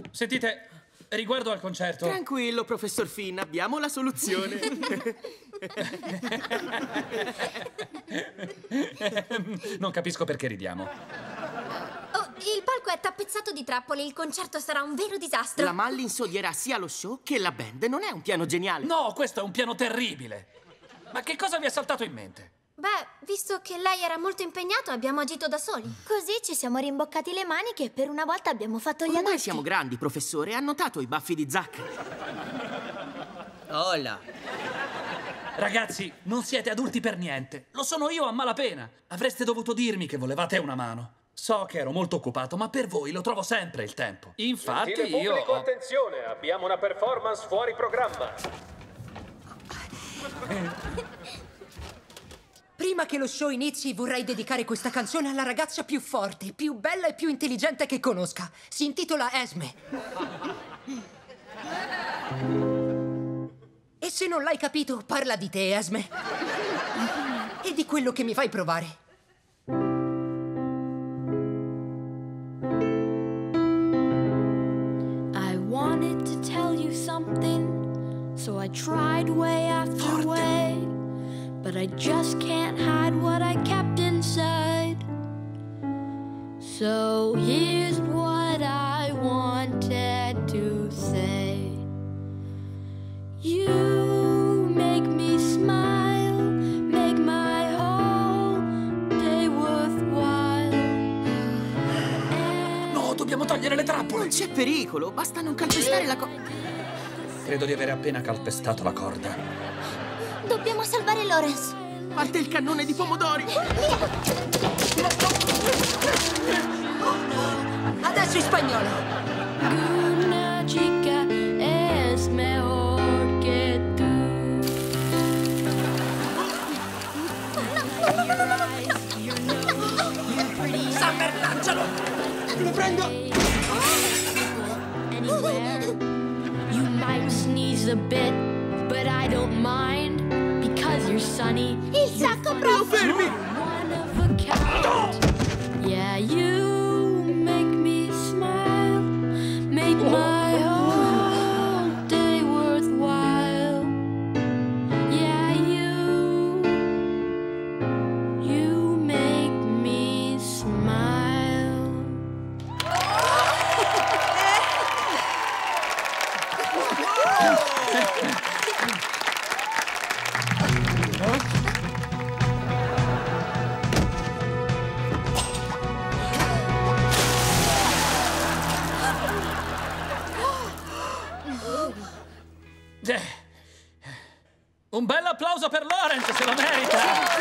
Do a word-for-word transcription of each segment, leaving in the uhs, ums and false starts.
Sentite, riguardo al concerto... Tranquillo, professor Finn, abbiamo la soluzione. Non capisco perché ridiamo. Oh, il palco è tappezzato di trappole, il concerto sarà un vero disastro. La Mullins odierà sia lo show che la band. Non è un piano geniale. No, questo è un piano terribile. Ma che cosa vi è saltato in mente? Beh, visto che lei era molto impegnato, abbiamo agito da soli. Così ci siamo rimboccati le maniche e per una volta abbiamo fatto gli Ormai adulti. siamo grandi, professore. Ha notato i baffi di Zack? Hola. Ragazzi, non siete adulti per niente. Lo sono io a malapena. Avreste dovuto dirmi che volevate una mano. So che ero molto occupato, ma per voi lo trovo sempre il tempo. Infatti Gentile io... pubblico, ho- attenzione, abbiamo una performance fuori programma. Prima che lo show inizi vorrei dedicare questa canzone alla ragazza più forte, più bella e più intelligente che conosca. Si intitola Esme. E se non l'hai capito, parla di te, Esme. E di quello che mi fai provare. I wanted to tell you something, so I tried way after way, but I just can't hide what I kept inside. So here's what I wanted to say. You make me smile, make my whole day worthwhile. No, dobbiamo togliere le trappole! Non c'è pericolo, basta non calpestare la co... Credo di avere appena calpestato la corda. Dobbiamo salvare Lawrence. Parte il cannone di pomodori! Adesso in spagnolo. Una chica es mejor que tú. Summer, lancialo! Lo prendo! Anywhere. You might sneeze a bit, but I don't mind because you're sunny. Il sacco, prof! Fermi! One of a kind. Yeah, you make me smile, make my whole day worthwhile. Yeah, you, you make me smile. Eh, Un bel applauso per Lawrence, se lo merita!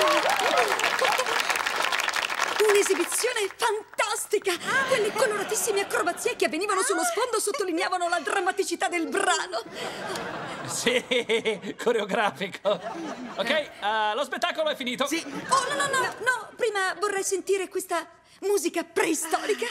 Un'esibizione fantastica! Quelle coloratissime acrobazie che avvenivano sullo sfondo sottolineavano la drammaticità del brano. Sì, coreografico. Ok, eh, lo spettacolo è finito. Sì. Oh, no, no, no, no! Prima vorrei sentire questa musica preistorica.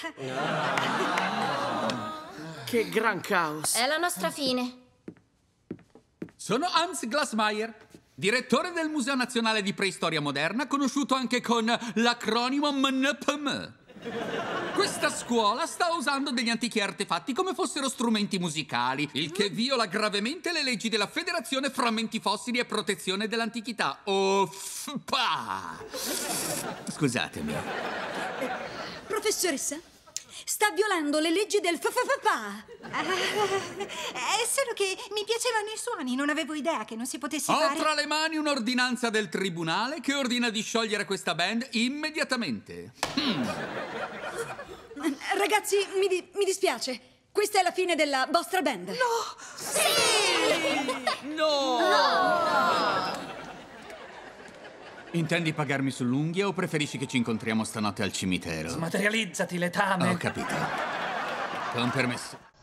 Che gran caos! È la nostra fine. Sono Hans Glasmayer, direttore del Museo Nazionale di Preistoria Moderna, conosciuto anche con l'acronimo M N P M. Questa scuola sta usando degli antichi artefatti come fossero strumenti musicali, il che viola gravemente le leggi della Federazione Frammenti Fossili e Protezione dell'Antichità. O F P A. Scusatemi. Professoressa, sta violando le leggi del fa fa fa fa. È solo che mi piacevano i suoni, non avevo idea che non si potesse Ho fare... tra le mani un'ordinanza del tribunale che ordina di sciogliere questa band immediatamente. Mm. Ragazzi, mi, di- mi dispiace. Questa è la fine della vostra band. Intendi pagarmi sull'unghia o preferisci che ci incontriamo stanotte al cimitero? Smaterializzati, letame. Ho capito. Con permesso.